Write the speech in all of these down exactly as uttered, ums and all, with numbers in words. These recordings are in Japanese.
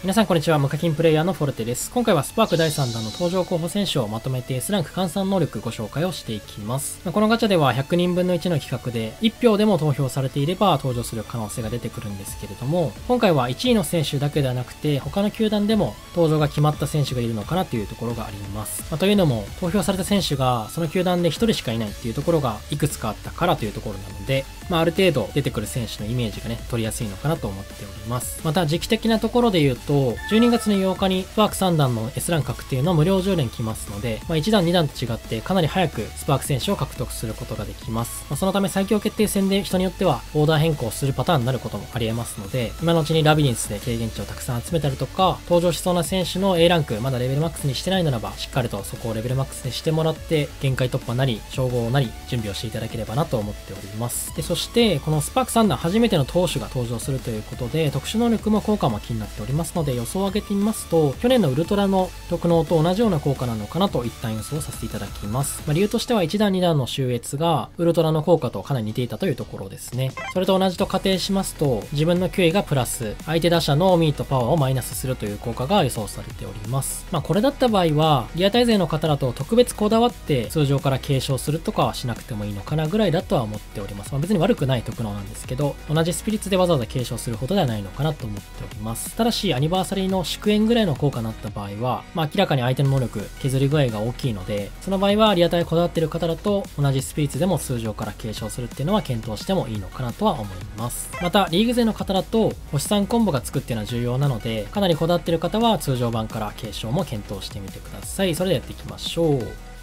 皆さんこんにちは、無課金プレイヤーのフォルテです。今回はスパークだいさん弾の登場候補選手をまとめて S ランク換算能力ご紹介をしていきます。このガチャではひゃくにんぶんのいちの企画でいち票でも投票されていれば登場する可能性が出てくるんですけれども、今回はいちいの選手だけではなくて他の球団でも登場が決まった選手がいるのかなというところがあります。まあ、というのも投票された選手がその球団でひとりしかいないっていうところがいくつかあったからというところなので、まあ、ある程度出てくる選手のイメージがね取りやすいのかなと思っております。また時期的なところで言うとじゅうにがつのようかにスパークさん弾の S ラン確定の無料じゅう連来ますので、まあ、いち弾に弾と違ってかなり早くスパーク選手を獲得することができます。まあ、そのため最強決定戦で人によってはオーダー変更するパターンになることもあり得ますので、今のうちにラビリンスで経験値をたくさん集めたりとか、登場しそうな選手の A ランクまだレベルマックスにしてないならばしっかりとそこをレベルマックスにしてもらって限界突破なり称号なり準備をしていただければなと思っております。でそしてこのスパークさん弾初めての投手が登場するということで特殊能力も効果も気になっておりますので、予想を上げてみますと去年のウルトラの特能と同じような効果なのかなと一旦予想させていただきます。まあ、理由としてはいち弾に弾の周越がウルトラの効果とかなり似ていたというところですね。それと同じと仮定しますと自分の球威がプラス相手打者のミートパワーをマイナスするという効果が予想されております。まあこれだった場合はリアタイ勢の方だと特別こだわって通常から継承するとかはしなくてもいいのかなぐらいだとは思っております。まあ、別に悪くない特能なんですけど、同じスピリッツでわざわざ継承するほどではないのかなと思っております。ただしアニバーサリーの祝宴ぐらいの効果になった場合は、まあ、明らかに相手の能力削り具合が大きいので、その場合はリアタイこだわっている方だと同じスピリッツでも通常から継承するっていうのは検討してもいいのかなとは思います。またリーグ勢の方だと星さんコンボがつくっていうのは重要なので、かなりこだわっている方は通常版から継承も検討してみてください。それでやっていきましょう。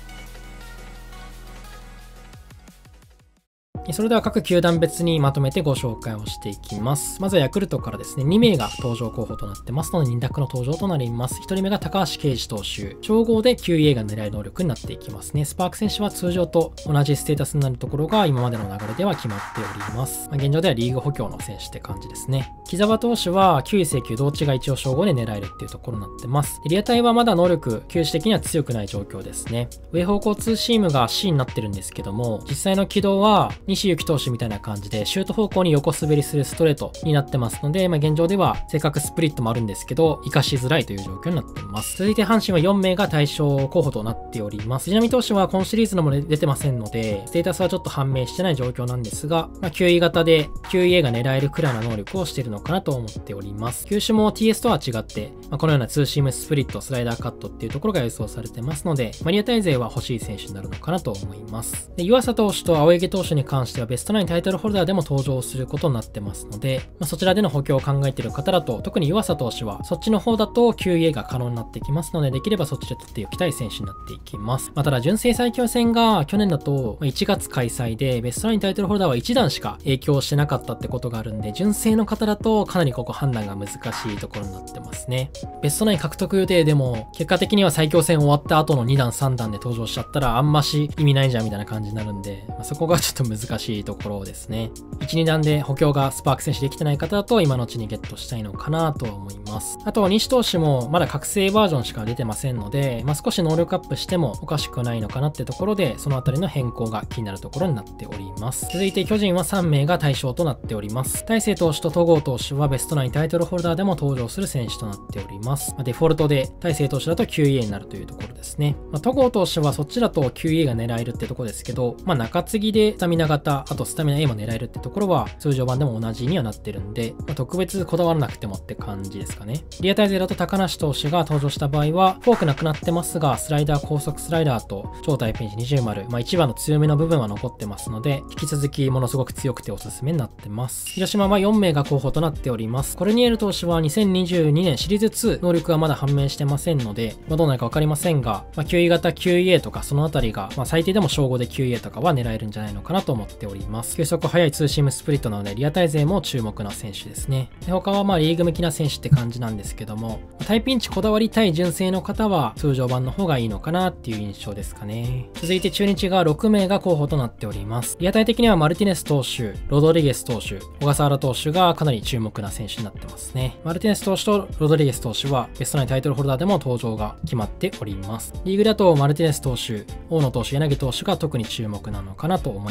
それでは各球団別にまとめてご紹介をしていきます。まずはヤクルトからですね、に名が登場候補となってますのでに択の登場となります。ひとりめが高橋奎二投手。称号で キューイーエー が狙い能力になっていきますね。スパーク選手は通常と同じステータスになるところが今までの流れでは決まっております。まあ、現状ではリーグ補強の選手って感じですね。木澤投手はきゅうい請求同値が一応称号で狙えるっていうところになってます。リアタイはまだ能力、球種的には強くない状況ですね。上方向ツーシームが C になってるんですけども、実際の軌道は西行投手みたいな感じでシュート方向に横滑りするストレートになってますので、まあ、現状では正確スプリットもあるんですけど活かしづらいという状況になっています。続いて阪神はよん名が対象候補となっております。藤浪投手は今シリーズのも出てませんのでステータスはちょっと判明してない状況なんですが、まあ、キューイー 型で キューイーエー が狙えるくらいの能力をしているのかなと思っております。球種も ティーエス とは違って、まあ、このようなツーシームスプリットスライダーカットっていうところが予想されてますので、マリアタイ勢は欲しい選手になるのかなと思います。で湯浅投手と青柳投手に関してはベストナインタイトルホルダーでも登場することになってますので、まあ、そちらでの補強を考えている方だと特に湯浅投手はそっちの方だと キューイーエー が可能になってきますので、できればそっちで取っておきたい選手になっていきます。まあ、ただ純正最強戦が去年だといちがつ開催でベストナインタイトルホルダーはいち弾しか影響してなかったってことがあるんで、純正の方だとかなりここ判断が難しいところになってますね。ベストナイン獲得予定でも結果的には最強戦終わった後のに弾さん弾で登場しちゃったらあんまし意味ないじゃんみたいな感じになるんで、まあ、そこがちょっと難しいところですね。いち、に弾で補強がスパーク選手できてない方だと今のうちにゲットしたいのかなとは思います。あと西投手もまだ覚醒バージョンしか出てませんので、まあ、少し能力アップしてもおかしくないのかなってところで、そのあたりの変更が気になるところになっております。続いて巨人はさん名が対象となっております。大勢投手と戸郷投手はベストナインタイトルホルダーでも登場する選手となっております。まあ、デフォルトで大勢投手だと キューイーエー になるというところですね。まあ、戸郷投手はそっちだと キューイーエー が狙えるってところですけど、まあ、中継ぎでスタミナ型、あとスタミナ A も狙えるってところは通常版でも同じにはなってるんで、まあ、特別こだわらなくてもって感じですかね。リアタイ勢だと高梨投手が登場した場合はフォークなくなってますがスライダー、高速スライダーと超大ピンチにじゅう丸、まあ、一番の強めの部分は残ってますので引き続きものすごく強くておすすめになってます。広島はよん名が候補となっております。コルニエル投手はにせんにじゅうにねんシリーズツー能力はまだ判明してませんので、まあ、どうなるか分かりませんが、まあ、キューイー 型 キューイーエー とかそのあたりが、まあ、最低でも称号で キューイーエー とかは狙えるんじゃないのかなと思っております。球速速いツーシームスプリットなのでリアタイ勢も注目な選手ですね。で他はまあリーグ向きな選手って感じなんですけども、タイピンチこだわりたい純正の方は通常版の方がいいのかなっていう印象ですかね。続いて中日がろく名が候補となっております。リアタイ的にはマルティネス投手、ロドリゲス投手、小笠原投手がかなり注目な選手になってますね。マルティネス投手とロドリゲス投手はベストナインタイトルホルダーでも登場が決まっております。リーグだとマルティネス投手、大野投手、柳投手が特に注目なのかなと思いますので、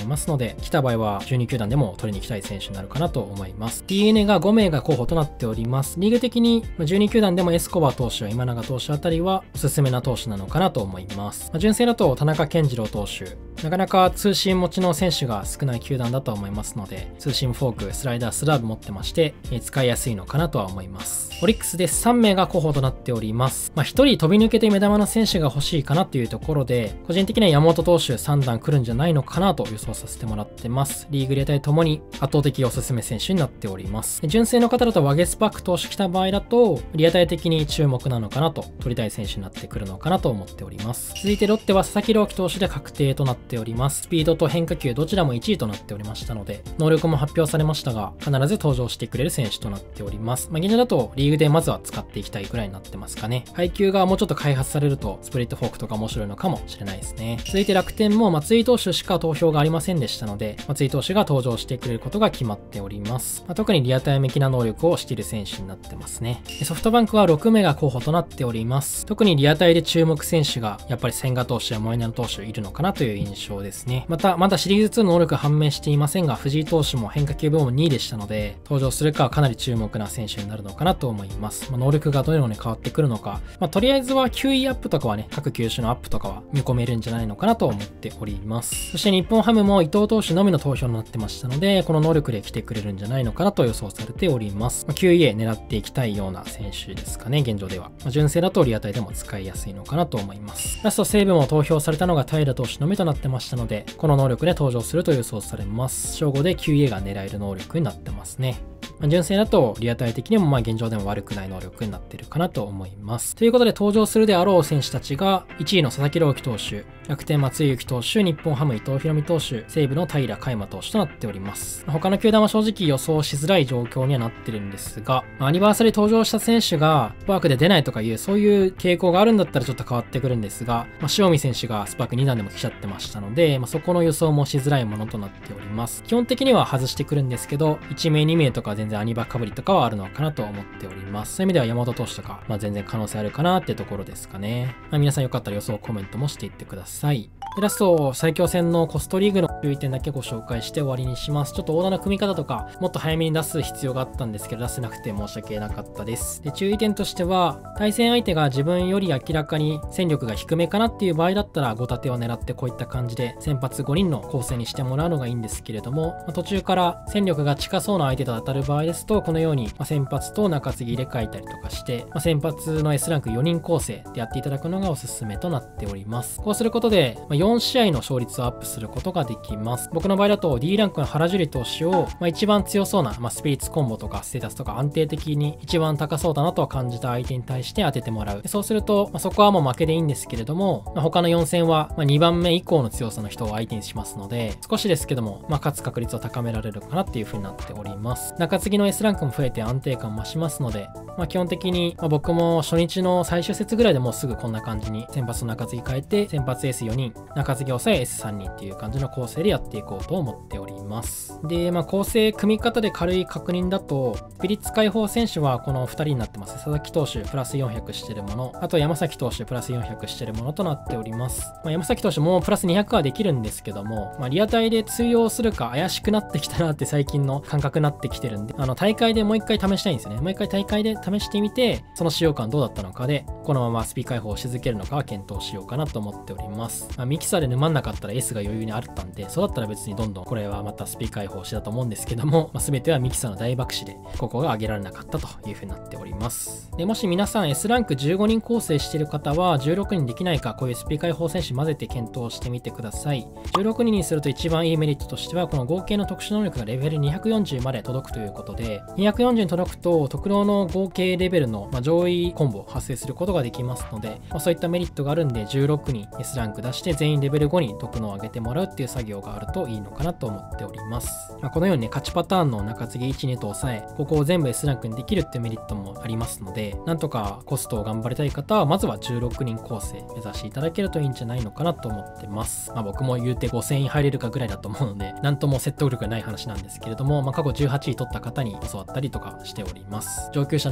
で来た場合はじゅうに球団でも取りに行きたい選手になるかなと思います。 ディーエヌエー がごめいが候補となっております。リーグ的にじゅうに球団でもエスコバー投手や今永投手あたりはおすすめな投手なのかなと思います。まあ、純正だと田中健次郎投手、なかなかツーシーム持ちの選手が少ない球団だと思いますので、ツーシームフォーク、スライダー、スラーブ持ってまして、使いやすいのかなとは思います。オリックスでさんめいが候補となっております。まあ、ひとり飛び抜けて目玉の選手が欲しいかなというところで、個人的には山本投手さん段来るんじゃないのかなと予想させてもらってます。リーグリアタイともに圧倒的おすすめ選手になっております。純正の方だとワゲスパック投手来た場合だと、リアタイ的に注目なのかなと、取りたい選手になってくるのかなと思っております。続いてロッテは佐々木朗希投手で確定となっております。スピードと変化球どちらもいちいとなっておりましたので、能力も発表されましたが、必ず登場してくれる選手となっております。まあ、現状だとリーグでまずは使っていきたいぐらいになってますかね。配球がもうちょっと開発されると、スプリットフォークとか面白いのかもしれないですね。続いて楽天も松井投手しか投票がありませんでしたので、松井投手が登場してくれることが決まっております。まあ、特にリアタイ的な能力をしている選手になってますね。ソフトバンクはろくめいが候補となっております。特にリアタイで注目選手が、やっぱり千賀投手やモイナ投手いるのかなという印象ですね。また、まだシリーズツーの能力判明していませんが、藤井投手も変化球部門にいでしたので、登場するかはかなり注目な選手になるのかなと思います。まあ、能力がどのように変わってくるのか、まあ、とりあえずは球威アップとかはね、各球種のアップとかは見込めるんじゃないのかなと思っております。そして日本ハムも伊藤投手のみの投票になってましたので、この能力で来てくれるんじゃないのかなと予想されております。まあ、キューイーエー 狙っていきたいような選手ですかね、現状では。まあ、純正だとリアタイでも使いやすいのかなと思います。ラスト西武も投票されたのが平投手のみとなってましたので、この能力で登場すると予想されます。称号で キューイーエー が狙える能力になってますね。まあ、純正だとリアタイ的にもまあ現状でも悪くない能力になっているかなと思います。ということで登場するであろう選手たちがいちいの佐々木朗希投手、楽天松井裕樹投手、日本ハム伊藤大海投手、西武の平海馬投手となっております。他の球団は正直予想しづらい状況にはなってるんですが、アニバーサリー登場した選手がスパークで出ないとかいうそういう傾向があるんだったらちょっと変わってくるんですが、まあ、塩見選手がスパークに段でも来ちゃってましたので、まあ、そこの予想もしづらいものとなっております。基本的には外してくるんですけど、いちめいにめいとか全然アニバかぶりとかはあるのかなと思っております。そういう意味では山本投手とか、まあ、全然可能性あるかなってところですかね。まあ、皆さんよかったら予想コメントもしていってください。でラスト、最強戦のコストリーグの注意点だけご紹介して終わりにします。ちょっとオーダーの組み方とか、もっと早めに出す必要があったんですけど、出せなくて申し訳なかったです。で、注意点としては、対戦相手が自分より明らかに戦力が低めかなっていう場合だったら、ご立てを狙ってこういった感じで、先発ごにんの構成にしてもらうのがいいんですけれども、まあ、途中から戦力が近そうな相手と当たる場合ですと、このように、まあ、先発と中継ぎ入れ替えたりとかして、まあ、先発の S ランクよにん構成でやっていただくのがおすすめとなっております。こうすることで、まあ、よんしあいの勝率をアップすることができます。僕の場合だと D ランクの原樹里投手を、まあ、一番強そうな、まあ、スピリッツコンボとかステータスとか安定的に一番高そうだなと感じた相手に対して当ててもらう。でそうすると、まあ、そこはもう負けでいいんですけれども、まあ、他のよん戦は、まあ、にばんめ以降の強さの人を相手にしますので、少しですけども、まあ、勝つ確率を高められるかなっていう風になっております。中継ぎの S ランクも増えて安定感増しますので、まあ、基本的に、まあ、僕も初日の最終節ぐらいでもうすぐこんな感じに先発の中継ぎ変えて、先発 エスよにん、中継ぎ抑え エスさんにんっていう感じの構成でやっていこうと思っております。で、まあ、構成組み方で軽い確認だと、スピリッツ解放選手はこのふたりになってます。佐々木投手プラスよんひゃくしてるもの、あと山崎投手プラスよんひゃくしてるものとなっております。まあ、山崎投手もプラスにひゃくはできるんですけども、まあ、リアタイで通用するか怪しくなってきたなって最近の感覚になってきてるんで、あの大会でもう一回試したいんですよね。もう一回大会で試してみて、その使用感どうだったのかで、このままスピ解放をし続けるのかは検討しようかなと思っております。まあ、ミキサーで沼んなかったら S が余裕にあったんで、そうだったら別にどんどんこれはまたスピ解放してたと思うんですけども、まあ、全てはミキサーの大爆死で、ここが上げられなかったという風になっております。で、もし皆さん S ランクじゅうごにん構成している方は、じゅうろくにんできないか、こういうスピ解放選手混ぜて検討してみてください。じゅうろくにんにすると一番いいメリットとしては、この合計の特殊能力がレベルにひゃくよんじゅうまで届くということで、にひゃくよんじゅうに届くと、特能の合計レベルの、まあ、上位コンボを発生することができますので、まあ、そういったメリットがあるんで、じゅうろくにん S ランク出して全員レベルごに特能を上げてもらうっていう作業があるといいのかなと思っております。まあ、このようにね、勝ちパターンの中継ぎいち、にと抑え、ここを全部 S ランクにできるっていうメリットもありますので、なんとかコストを頑張りたい方は、まずはじゅうろくにん構成目指していただけるといいんじゃないのかなと思ってます。まあ、僕も言うてごせんい入れるかぐらいだと思うので、なんとも説得力がない話なんですけれども、まあ、過去じゅうはちい取った方に教わったりとかしております。上級者の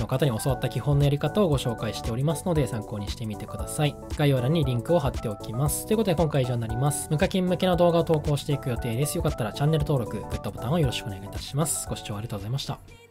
の方に教わった基本のやり方をご紹介しておりますので参考にしてみてください。概要欄にリンクを貼っておきます。ということで今回以上になります。無課金向けの動画を投稿していく予定です。よかったらチャンネル登録、グッドボタンをよろしくお願いいたします。ご視聴ありがとうございました。